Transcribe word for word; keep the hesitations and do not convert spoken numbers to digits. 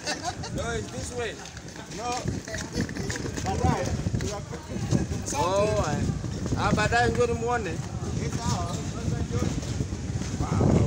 No, it's this way. No. Badai. Oh, I. Ah, badai good morning. Wow.